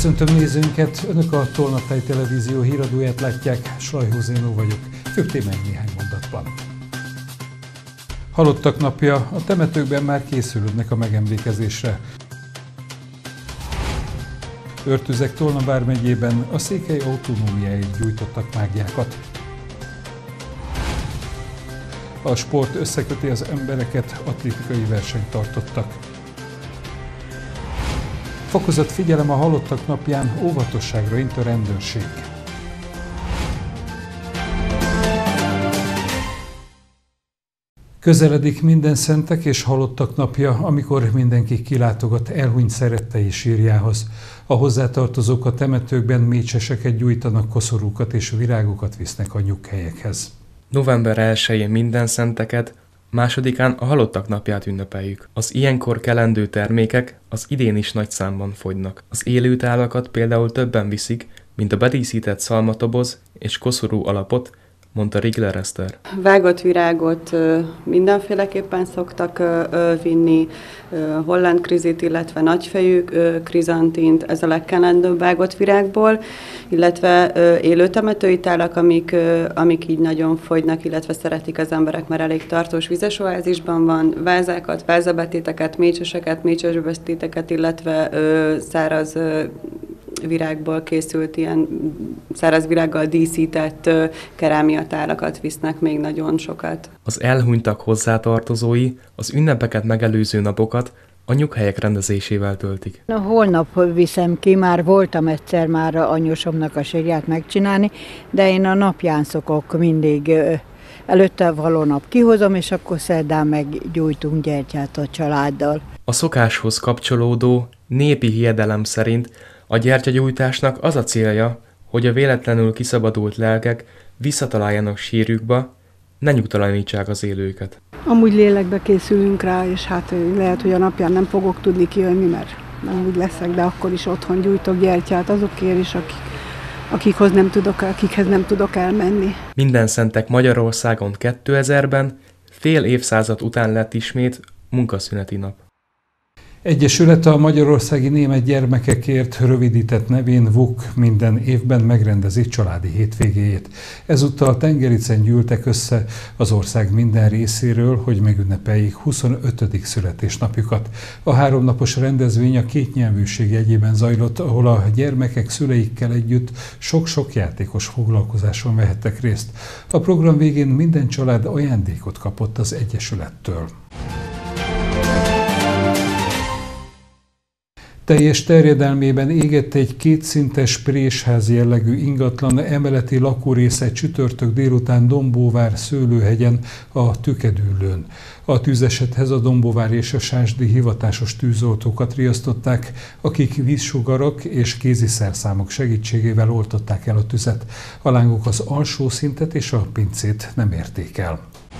Köszöntöm nézőinket, Önök a Tolnaptály Televízió híradóját látják, Slajhó Zénó vagyok. Főbb témáink néhány mondatban. Halottak napja, a temetőkben már készülődnek a megemlékezésre. Örtüzek Tolna vármegyében a székely autonómiáért gyújtottak mágiákat. A sport összeköti az embereket, atlétikai versenyt tartottak. Fokozott figyelem a halottak napján, óvatosságra int a rendőrség. Közeledik Mindenszentek és Halottak napja, amikor mindenki kilátogat elhunyt szerettei sírjához. A hozzátartozók a temetőkben mécseseket gyújtanak, koszorúkat és virágokat visznek a nyughelyekhez. November 1-én Mindenszenteket, másodikán a Halottak napját ünnepeljük. Az ilyenkor kelendő termékek az idén is nagy számban fogynak. Az élő tálakat például többen viszik, mint a bedíszített szalmatoboz és koszorú alapot, mondta Rigler Eszter. Vágott virágot mindenféleképpen szoktak vinni, holland krizit, illetve nagyfejű krizantint, ez a legkelendőbb vágott virágból, illetve élő temetői tálak, amik így nagyon fogynak, illetve szeretik az emberek, mert elég tartós vizes oázisban van, vázákat, vázabetéteket, mécseseket, mécsesbetéteket, illetve száraz virágból készült, ilyen száraz virággal díszített kerámiatálakat visznek még nagyon sokat. Az elhunytak hozzátartozói az ünnepeket megelőző napokat a nyughelyek rendezésével töltik. Holnap viszem ki, már voltam egyszer már anyósomnak a sírját megcsinálni, de én a napján szokok mindig előtte való nap kihozom, és akkor szerdán meggyújtunk gyertyát a családdal. A szokáshoz kapcsolódó népi hiedelem szerint a gyertyagyújtásnak az a célja, hogy a véletlenül kiszabadult lelkek visszataláljanak sírjukba, ne nyugtalanítsák az élőket. Amúgy lélekbe készülünk rá, és hát lehet, hogy a napján nem fogok tudni kijönni, mert nem úgy leszek, de akkor is otthon gyújtok gyertyát azokért is, akikhez nem tudok elmenni. Mindenszentek Magyarországon 2000-ben fél évszázad után lett ismét munkaszüneti nap. Egyesület a Magyarországi Német Gyermekekért rövidített nevén VUK minden évben megrendezi családi hétvégéjét. Ezúttal Tengericen gyűltek össze az ország minden részéről, hogy megünnepeljék 25. születésnapjukat. A 3 napos rendezvény a kétnyelvűség jegyében zajlott, ahol a gyermekek szüleikkel együtt sok-sok játékos foglalkozáson vehettek részt. A program végén minden család ajándékot kapott az Egyesülettől. Teljes terjedelmében égett egy kétszintes présház jellegű ingatlan emeleti lakórésze csütörtök délután Dombóvár Szőlőhegyen a Tükedüllőn. A tűzesethez a dombóvári és a sásdi hivatásos tűzoltókat riasztották, akik vízsugarak és kéziszerszámok segítségével oltották el a tüzet. A lángok az alsó szintet és a pincét nem érték el.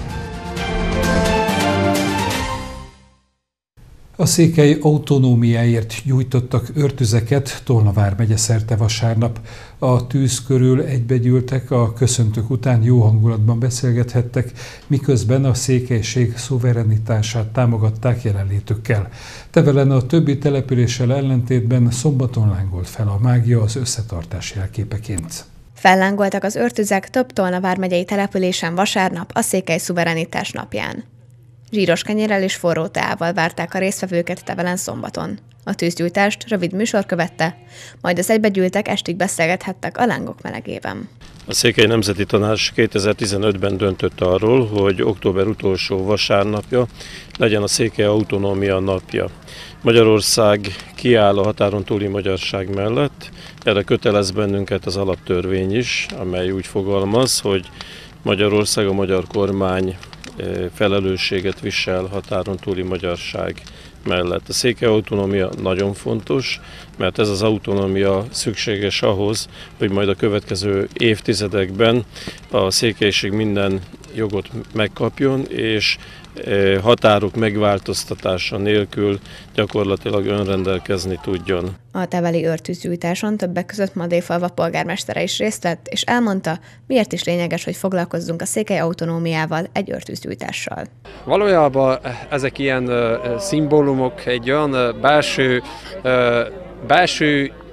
A székely autonómiáért gyújtottak örtüzeket Tolna vármegye szerte vasárnap. A tűz körül egybegyűltek, a köszöntők után jó hangulatban beszélgethettek, miközben a székelység szuverenitását támogatták jelenlétükkel. Tevelen a többi településsel ellentétben szombaton lángolt fel a mágia az összetartás jelképeként. Fellángoltak az örtüzek több Tolna vármegyei településen vasárnap a székely szuverenitás napján. Zsíros kenyérrel és forró teával várták a résztvevőket Tevelen szombaton. A tűzgyújtást rövid műsor követte, majd az egybegyűltek estig beszélgethettek a lángok melegében. A Székely Nemzeti Tanács 2015-ben döntött arról, hogy október utolsó vasárnapja legyen a Székely Autonómia napja. Magyarország kiáll a határon túli magyarság mellett, erre kötelez bennünket az alaptörvény is, amely úgy fogalmaz, hogy Magyarország, a magyar kormány felelősséget visel határon túli magyarság mellett. A székely autonómia nagyon fontos, mert ez az autonómia szükséges ahhoz, hogy majd a következő évtizedekben a székelység minden jogot megkapjon, és határok megváltoztatása nélkül gyakorlatilag önrendelkezni tudjon. A teveli őrtűzgyújtáson többek között Madéfalva polgármestere is részt vett, és elmondta, miért is lényeges, hogy foglalkozzunk a székely autonómiával egy őrtűzgyújtással. Valójában ezek ilyen szimbólumok, egy olyan belső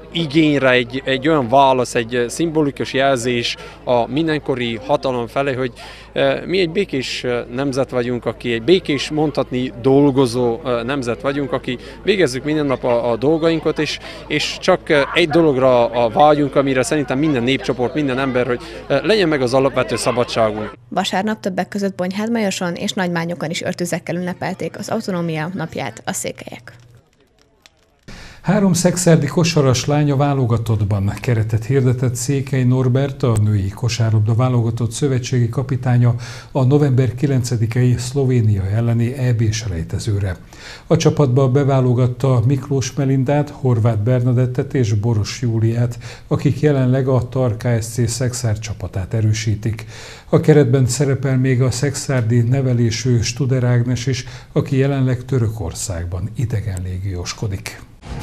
igényre egy olyan válasz, egy szimbolikus jelzés a mindenkori hatalom felé, hogy mi egy békés nemzet vagyunk, aki egy békés, mondhatni dolgozó nemzet vagyunk, aki végezzük minden nap a dolgainkat, és csak egy dologra vágyunk, amire szerintem minden népcsoport, minden ember, hogy legyen meg az alapvető szabadságunk. Vasárnap többek között Bonyhádmajoson és Nagymányokon is öltözekkel ünnepelték az autonómia napját a székelyek. 3 szexárdi kosaras lánya válogatottban keretet hirdetett Székely Norbert, a női kosárlabda válogatott szövetségi kapitánya a november 9-i Szlovénia elleni EB-selejtezőre. A csapatba beválogatta Miklós Melindát, Horváth Bernadettet és Boros Júliát, akik jelenleg a TAR Kszc Szexárd csapatát erősítik. A keretben szerepel még a szexárdi nevelésű Studer Ágnes is, aki jelenleg Törökországban idegen légióskodik.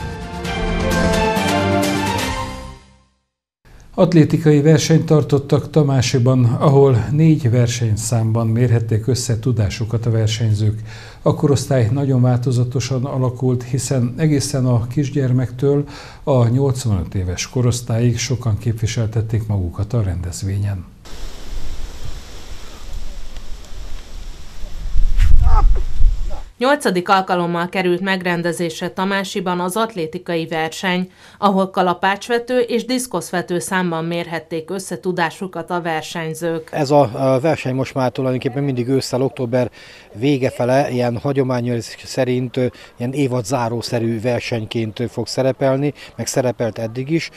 Atlétikai versenyt tartottak Tamásiban, ahol 4 versenyszámban mérhették össze tudásukat a versenyzők. A korosztály nagyon változatosan alakult, hiszen egészen a kisgyermektől a 85 éves korosztályig sokan képviseltették magukat a rendezvényen. Nyolcadik alkalommal került megrendezésre Tamásiban az atlétikai verseny, ahol kalapácsvető és diszkoszvető számban mérhették össze tudásukat a versenyzők. Ez a verseny most már tulajdonképpen mindig ősszel, október vége fele, ilyen hagyományos szerint ilyen évadzárószerű versenyként fog szerepelni, meg szerepelt eddig is.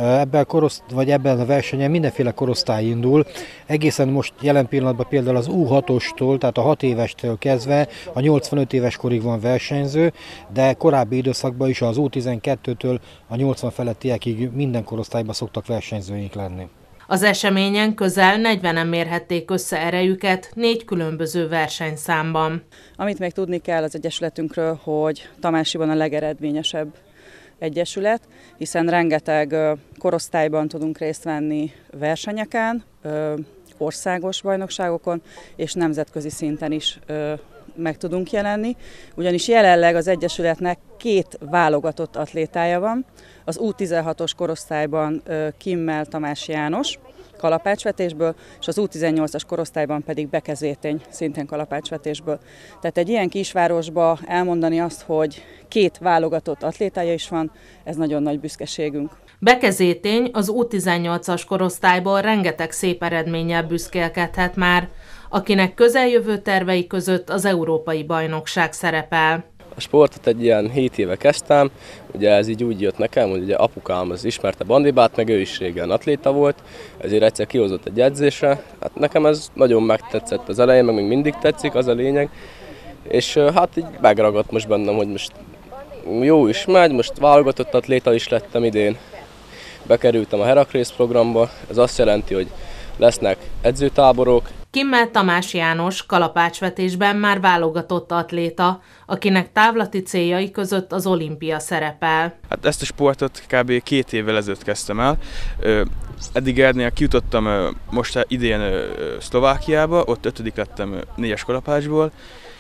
Ebben a versenyen mindenféle korosztály indul. Egészen most jelen pillanatban például az U6-ostól, tehát a 6 évestől kezdve a 85 éves korig van versenyző, de korábbi időszakban is az U12-től a 80 felettiekig minden korosztályban szoktak versenyzőink lenni. Az eseményen közel 40-en mérhették össze erejüket 4 különböző versenyszámban. Amit még tudni kell az egyesületünkről, hogy Tamásiban a legeredményesebb egyesület, hiszen rengeteg korosztályban tudunk részt venni versenyeken, országos bajnokságokon és nemzetközi szinten is meg tudunk jelenni, ugyanis jelenleg az egyesületnek 2 válogatott atlétája van. Az U16-os korosztályban Kimmel Tamás János kalapácsvetésből, és az U18-as korosztályban pedig Bekez Vétény szintén kalapácsvetésből. Tehát egy ilyen kisvárosba elmondani azt, hogy 2 válogatott atlétája is van, ez nagyon nagy büszkeségünk. Bekez Vétény az U18-as korosztályból rengeteg szép eredménnyel büszkélkedhet már, akinek közeljövő tervei között az Európai Bajnokság szerepel. A sportot egy ilyen 7 éve kezdtem, ugye ez így úgy jött nekem, hogy ugye apukám az ismerte Bandibát, meg ő is régen atléta volt, ezért egyszer kihozott egy edzésre. Hát nekem ez nagyon megtetszett az elején, meg még mindig tetszik, az a lényeg. És hát így megragadt most bennem, hogy most jó is megy, most válogatott atléta is lettem idén. Bekerültem a Heraklész programba, ez azt jelenti, hogy lesznek edzőtáborok. Kimmel Tamás János kalapácsvetésben már válogatott atléta, akinek távlati céljai között az olimpia szerepel. Hát ezt a sportot kb. 2 évvel ezelőtt kezdtem el. Eddig Erdnél kijutottam most idén Szlovákiába, ott 5. lettem 4-es kalapácsból.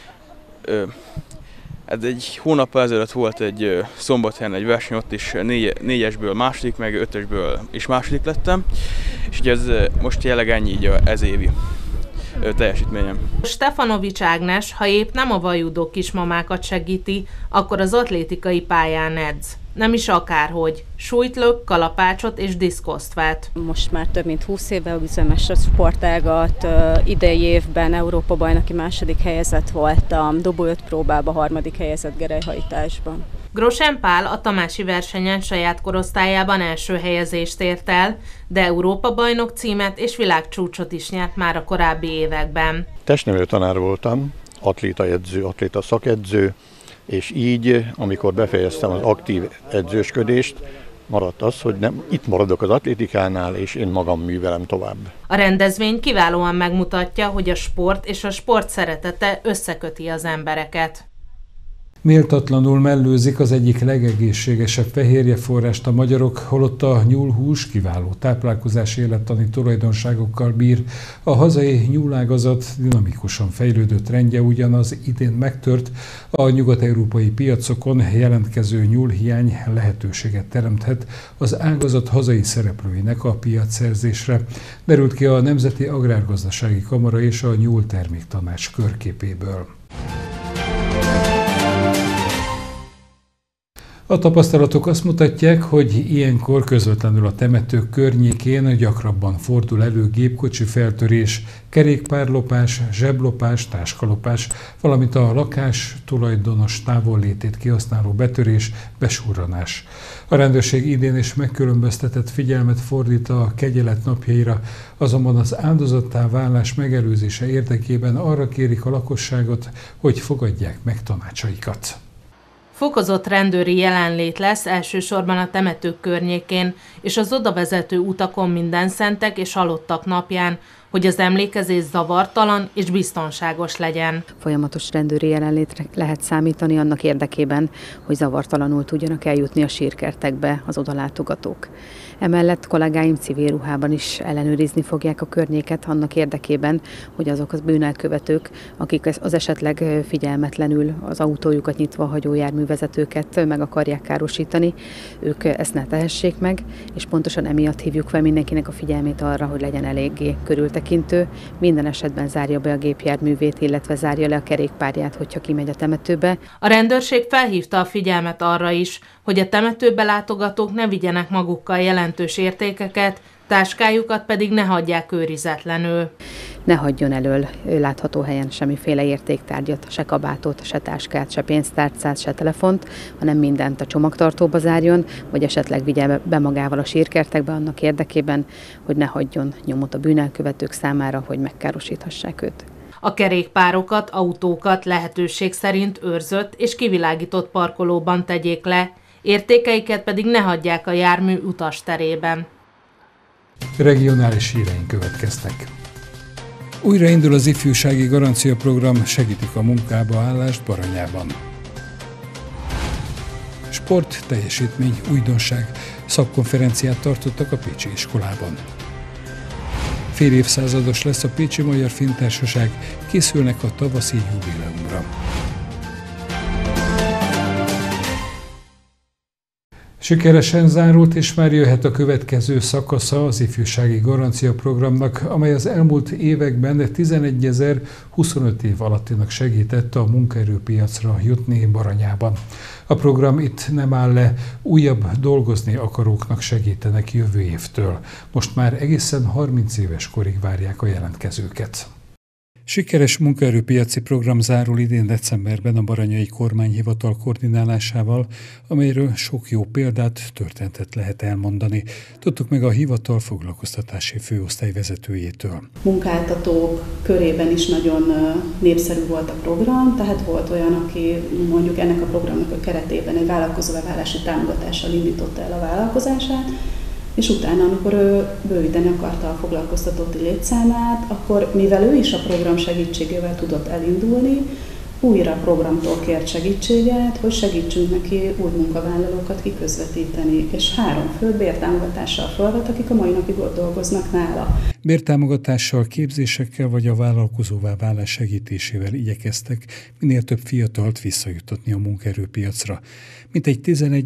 Ez egy hónappal ezelőtt volt egy Szombathelyen egy verseny, ott is 4-esből második, meg 5-ösből is második lettem. És ugye ez most jelenleg ennyi így ez évi teljesítményem. Stefanovics Ágnes, ha épp nem a vajudó kismamákat segíti, akkor az atlétikai pályán edz. Nem is akárhogy. Súlyt lök, kalapácsot és diszkoszt vet. Most már több mint 20 éve üzem ezt a sportágat. Idei évben Európa-bajnoki 2. helyezett voltam, dobó 5 próbában 3. helyezett gerelyhajtásban. Grosen Pál a tamási versenyen saját korosztályában első helyezést ért el, de Európa-bajnok címet és világcsúcsot is nyert már a korábbi években. Testnevelő tanár voltam, atlétaedző, atléta szakedző, és így, amikor befejeztem az aktív edzősködést, maradt az, hogy nem, itt maradok az atlétikánál, és én magam művelem tovább. A rendezvény kiválóan megmutatja, hogy a sport és a sport szeretete összeköti az embereket. Méltatlanul mellőzik az egyik legegészségesebb fehérjeforrást a magyarok, holott a nyúlhús kiváló táplálkozási élettani tulajdonságokkal bír. A hazai nyúlágazat dinamikusan fejlődő trendje ugyanaz idén megtört, a nyugat-európai piacokon jelentkező nyúlhiány lehetőséget teremthet az ágazat hazai szereplőinek a piacszerzésre. Derült ki a Nemzeti Agrárgazdasági Kamara és a Nyúlterméktanács körképéből. A tapasztalatok azt mutatják, hogy ilyenkor közvetlenül a temetők környékén gyakrabban fordul elő gépkocsi feltörés, kerékpárlopás, zseblopás, táskalopás, valamint a lakás tulajdonos távollétét kihasználó betörés, besurranás. A rendőrség idén is megkülönböztetett figyelmet fordít a kegyelet napjaira, azonban az áldozattá válás megelőzése érdekében arra kérik a lakosságot, hogy fogadják meg tanácsaikat. Fokozott rendőri jelenlét lesz elsősorban a temetők környékén és az odavezető utakon mindenszentek és halottak napján, hogy az emlékezés zavartalan és biztonságos legyen. Folyamatos rendőri jelenlétre lehet számítani annak érdekében, hogy zavartalanul tudjanak eljutni a sírkertekbe az odalátogatók. Emellett kollégáim civil ruhában is ellenőrizni fogják a környéket annak érdekében, hogy azok az bűnelkövetők, akik az esetleg figyelmetlenül az autójukat nyitva hagyó járművezetőket meg akarják károsítani, ők ezt ne tehessék meg, és pontosan emiatt hívjuk fel mindenkinek a figyelmét arra, hogy legyen eléggé körültekintő, minden esetben zárja be a gépjárművét, illetve zárja le a kerékpárját, hogyha kimegy a temetőbe. A rendőrség felhívta a figyelmet arra is, hogy a temetőbe látogatók ne vigyenek magukkal jelentős értékeket, táskájukat pedig ne hagyják őrizetlenül. Ne hagyjon elől látható helyen semmiféle értéktárgyat, se kabátot, se táskát, se pénztárcát, se telefont, hanem mindent a csomagtartóba zárjon, vagy esetleg vigye be magával a sírkertekbe annak érdekében, hogy ne hagyjon nyomot a bűnelkövetők számára, hogy megkárosíthassák őt. A kerékpárokat, autókat lehetőség szerint őrzött és kivilágított parkolóban tegyék le, értékeiket pedig ne hagyják a jármű utasterében. Regionális híreink következtek. Újraindul az ifjúsági garancia program, segítik a munkába állást Baranyában. Sport, teljesítmény, újdonság. Szakkonferenciát tartottak a pécsi iskolában. Fél évszázados lesz a Pécsi Magyar Filmtársaság, készülnek a tavaszi jubileumra. Sikeresen zárult, és már jöhet a következő szakasza az ifjúsági garancia programnak, amely az elmúlt években 11.025 év alattinak segített a munkaerőpiacra jutni Baranyában. A program itt nem áll le, újabb dolgozni akaróknak segítenek jövő évtől. Most már egészen 30 éves korig várják a jelentkezőket. Sikeres munkaerőpiaci program zárul idén decemberben a Baranyai Kormányhivatal koordinálásával, amelyről sok jó példát, történetet lehet elmondani. Tudtuk meg a hivatal foglalkoztatási főosztály vezetőjétől. Munkáltatók körében is nagyon népszerű volt a program, tehát volt olyan, aki mondjuk ennek a programnak a keretében egy vállalkozóvállalási támogatással indította el a vállalkozását, és utána, amikor ő bővíteni akarta a foglalkoztatóti létszámát, akkor mivel ő is a program segítségével tudott elindulni, újra a programtól kért segítséget, hogy segítsünk neki új munkavállalókat kiközvetíteni, és 3 fő bértámogatással felvett, akik a mai napig ott dolgoznak nála. Bértámogatással, képzésekkel vagy a vállalkozóvá válás segítésével igyekeztek minél több fiatalt visszajutatni a munkaerőpiacra. Mintegy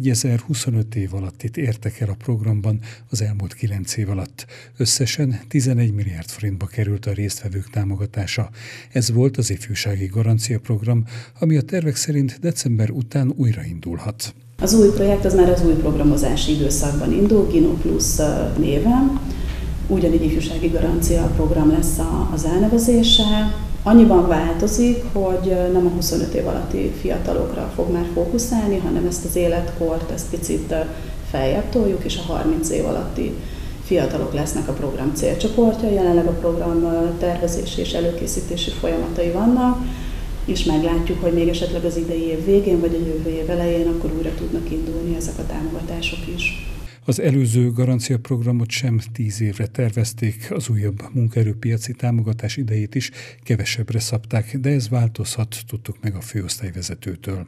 11.025 év alatt itt értek el a programban az elmúlt 9 év alatt. Összesen 11 milliárd forintba került a résztvevők támogatása. Ez volt az ifjúsági garancia program, ami a tervek szerint december után újraindulhat. Az új projekt az már az új programozási időszakban indul, Gino Plus néven. Ugyanígy ifjúsági garancia program lesz az elnevezése. Annyiban változik, hogy nem a 25 év alatti fiatalokra fog már fókuszálni, hanem ezt az életkort, ezt picit feljebb toljuk, és a 30 év alatti fiatalok lesznek a program célcsoportja. Jelenleg a program tervezési és előkészítési folyamatai vannak, és meglátjuk, hogy még esetleg az idei év végén, vagy a jövő év elején akkor újra tudnak indulni ezek a támogatások is. Az előző garanciaprogramot sem 10 évre tervezték, az újabb munkaerőpiaci támogatás idejét is kevesebbre szabták, de ez változhat, tudtuk meg a főosztályvezetőtől.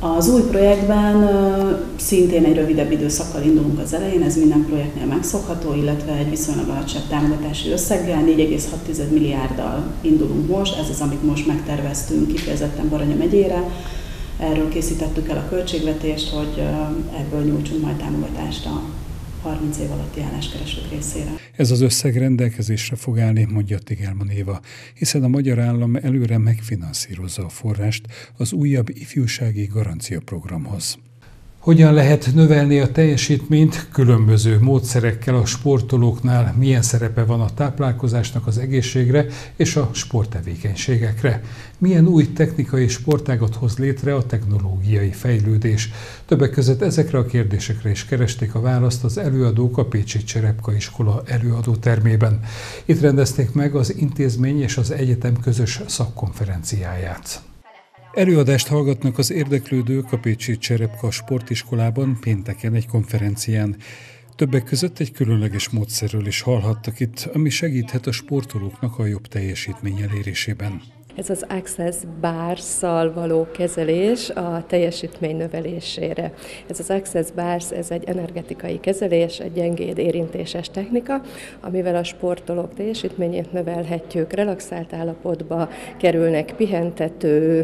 Az új projektben szintén egy rövidebb időszakkal indulunk az elején, ez minden projektnél megszokható, illetve egy viszonylag alacsonyabb támogatási összeggel, 4,6 milliárddal indulunk most, ez az, amit most megterveztünk kifejezetten Baranya megyére. Erről készítettük el a költségvetést, hogy ebből nyújtsunk majd támogatást a 30 év alatti álláskeresők részére. Ez az összeg rendelkezésre fog állni, mondja Tigelman Éva, hiszen a magyar állam előre megfinanszírozza a forrást az újabb ifjúsági garancia programhoz. Hogyan lehet növelni a teljesítményt különböző módszerekkel a sportolóknál, milyen szerepe van a táplálkozásnak az egészségre és a sporttevékenységekre? Milyen új technikai sportágat hoz létre a technológiai fejlődés? Többek között ezekre a kérdésekre is keresték a választ az előadók a Pécsi Cserepka iskola előadótermében. Itt rendezték meg az intézmény és az egyetem közös szakkonferenciáját. Előadást hallgatnak az érdeklődők a Pécsi Cserepka sportiskolában pénteken egy konferencián. Többek között egy különleges módszerről is hallhattak itt, ami segíthet a sportolóknak a jobb teljesítmény elérésében. Ez az Access Bars-szal való kezelés a teljesítmény növelésére. Ez az Access Bars, ez egy energetikai kezelés, egy gyengéd érintéses technika, amivel a sportolók teljesítményét növelhetjük, relaxált állapotba kerülnek, pihentető,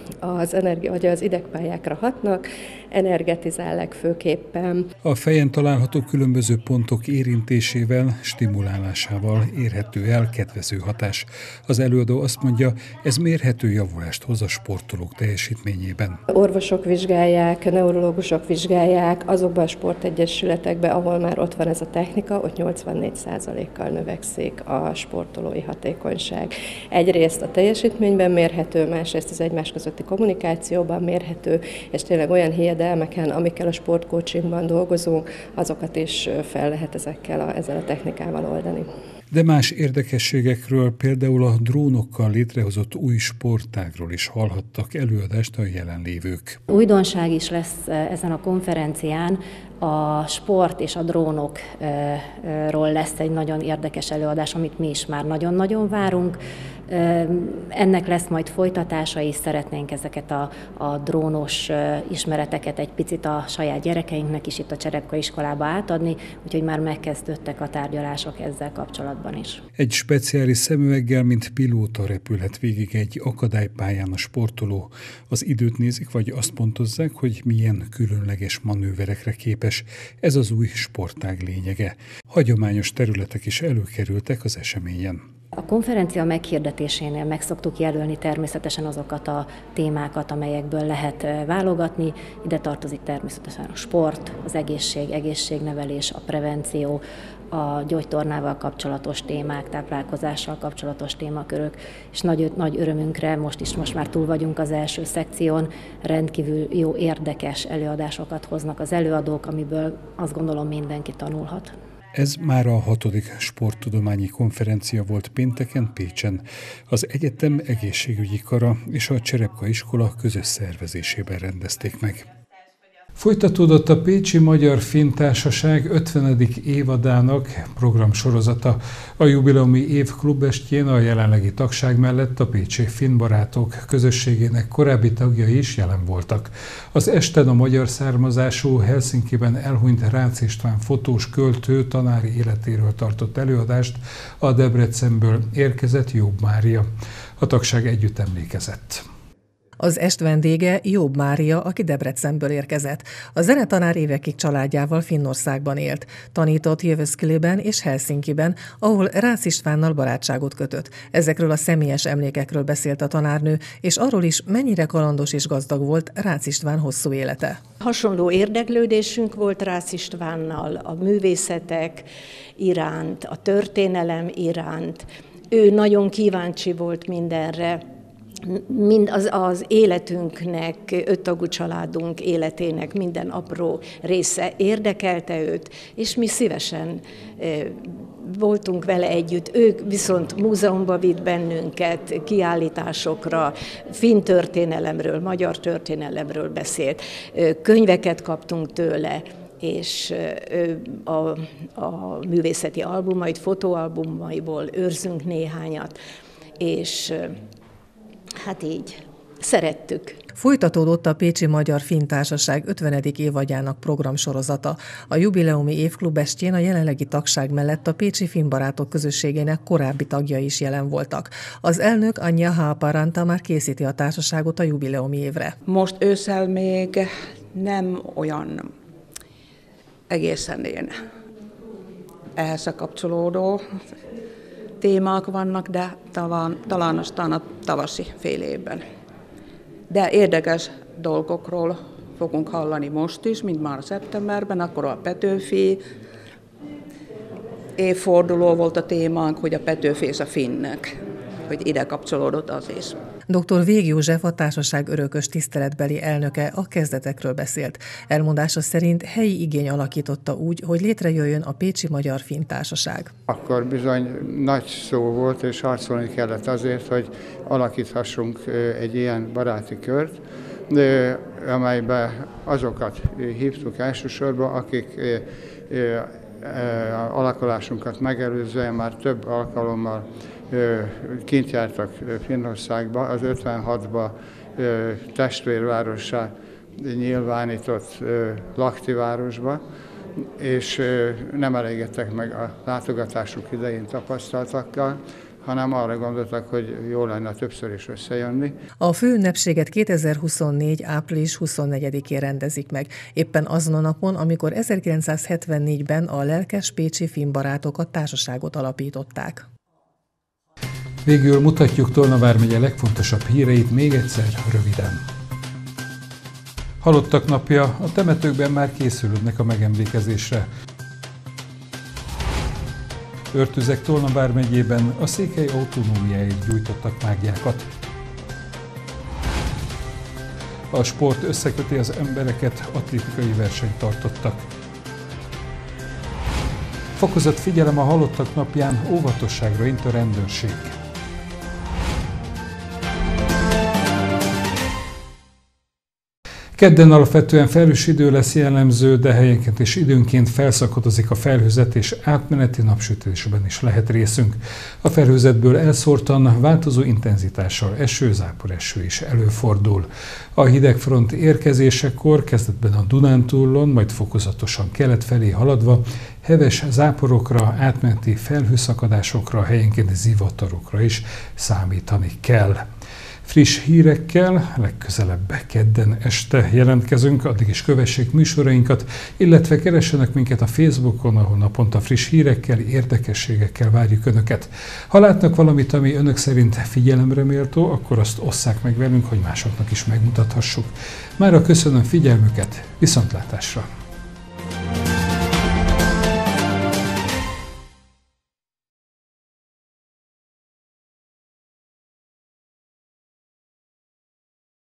az idegpályákra hatnak, energetizál legfőképpen. A fejen található különböző pontok érintésével, stimulálásával érhető el kedvező hatás. Az előadó azt mondja, ez mérhető javulást hoz a sportolók teljesítményében. Orvosok vizsgálják, neurológusok vizsgálják, azokban a sportegyesületekben, ahol már ott van ez a technika, ott 84%-kal növekszik a sportolói hatékonyság. Egyrészt a teljesítményben mérhető, másrészt az egymás közötti kommunikációban mérhető, és tényleg olyan hiedelmeken, amikkel a sportcoachingban dolgozunk, azokat is fel lehet ezzel a technikával oldani. De más érdekességekről, például a drónokkal létrehozott új sportágról is hallhattak előadást a jelenlévők. Újdonság is lesz ezen a konferencián, a sport és a drónokról lesz egy nagyon érdekes előadás, amit mi is már nagyon-nagyon várunk. Ennek lesz majd folytatása, és szeretnénk ezeket a drónos ismereteket egy picit a saját gyerekeinknek is itt a Cserepka iskolába átadni, úgyhogy már megkezdődtek a tárgyalások ezzel kapcsolatban is. Egy speciális szemüveggel, mint pilóta repülhet végig egy akadálypályán a sportoló. Az időt nézik, vagy azt pontozzák, hogy milyen különleges manőverekre képes. Ez az új sportág lényege. Hagyományos területek is előkerültek az eseményen. A konferencia meghirdetésénél meg szoktuk jelölni természetesen azokat a témákat, amelyekből lehet válogatni. Ide tartozik természetesen a sport, az egészségnevelés, a prevenció, a gyógytornával kapcsolatos témák, táplálkozással kapcsolatos témakörök, és nagy örömünkre most már túl vagyunk az első szekción, rendkívül jó, érdekes előadásokat hoznak az előadók, amiből azt gondolom mindenki tanulhat. Ez már a 6. sporttudományi konferencia volt pénteken Pécsen. Az egyetem egészségügyi kara és a Cserepka iskola közös szervezésében rendezték meg. Folytatódott a Pécsi Magyar-Finn Társaság 50. évadának programsorozata. A jubileumi év klubestjén a jelenlegi tagság mellett a pécsi finn barátok közösségének korábbi tagjai is jelen voltak. Az esten a magyar származású, Helsinkiben elhunyt Rácz István fotós költő tanári életéről tartott előadást a Debrecenből érkezett Jobb Mária. A tagság együtt emlékezett. Az est vendége Jobb Mária, aki Debrecenből érkezett. A zenetanár évekig családjával Finnországban élt. Tanított Jyväskylään és Helsinkiben, ahol Rácz Istvánnal barátságot kötött. Ezekről a személyes emlékekről beszélt a tanárnő, és arról is, mennyire kalandos és gazdag volt Rácz István hosszú élete. Hasonló érdeklődésünk volt Rácz Istvánnal a művészetek iránt, a történelem iránt. Ő nagyon kíváncsi volt mindenre. Mind az életünknek, 5 tagú családunk életének minden apró része érdekelte őt, és mi szívesen voltunk vele együtt. Ők viszont múzeumba vitt bennünket, kiállításokra, finn történelemről, magyar történelemről beszélt. Könyveket kaptunk tőle, és a művészeti albumait, fotóalbumaiból őrzünk néhányat, és hát így szerettük. Folytatódott a Pécsi Magyar-Finn Társaság 50. évadjának programsorozata. A jubileumi évklub estjén a jelenlegi tagság mellett a Pécsi Finnbarátok közösségének korábbi tagjai is jelen voltak. Az elnök Anja Haaparanta már készíti a társaságot a jubileumi évre. Most ősszel még nem olyan egészen én ehhez a kapcsolódó témák vannak, de talán aztán a tavaszi fél évben. De érdekes dolgokról fogunk hallani most is, mint már szeptemberben, akkor a Petőfi évforduló volt a témánk, hogy a Petőfi és a finnek, hogy ide kapcsolódott az is. Dr. Vég József, a társaság örökös tiszteletbeli elnöke a kezdetekről beszélt. Elmondása szerint helyi igény alakította úgy, hogy létrejöjjön a Pécsi Magyar-Finn Társaság. Akkor bizony nagy szó volt, és harcolni kellett azért, hogy alakíthassunk egy ilyen baráti kört, amelybe azokat hívtuk elsősorban, akik alakulásunkat megelőzően már több alkalommal kint jártak Finnországba, az 56-ba testvérvárossá nyilvánított Lahtivárosba, és nem elégedtek meg a látogatásuk idején tapasztaltakkal, hanem arra gondoltak, hogy jó lenne többször is összejönni. A főünnepséget 2024. április 24-én rendezik meg, éppen azon a napon, amikor 1974-ben a lelkes pécsi finnbarátok a társaságot alapították. Végül mutatjuk Tolna vármegye legfontosabb híreit még egyszer röviden. Halottak napja, a temetőkben már készülődnek a megemlékezésre. Örtüzek Tolna vármegyében a székely autonómiáért gyújtottak máglyákat. A sport összeköti az embereket, atlétikai versenyt tartottak. Fokozott figyelem a halottak napján, óvatosságra int a rendőrség. Kedden alapvetően felhős idő lesz jellemző, de helyenként és időnként felszakadozik a felhőzet, és átmeneti napsütésben is lehet részünk. A felhőzetből elszórtan változó intenzitással eső, záporeső is előfordul. A hidegfront érkezésekor kezdetben a Dunántúlon, majd fokozatosan kelet felé haladva heves záporokra, átmeneti felhőszakadásokra, helyenként zivatarokra is számítani kell. Friss hírekkel legközelebb kedden este jelentkezünk, addig is kövessék műsorainkat, illetve keressenek minket a Facebookon, ahol naponta friss hírekkel, érdekességekkel várjuk Önöket. Ha látnak valamit, ami Önök szerint figyelemre méltó, akkor azt osszák meg velünk, hogy másoknak is megmutathassuk. Mára köszönöm figyelmüket, viszontlátásra!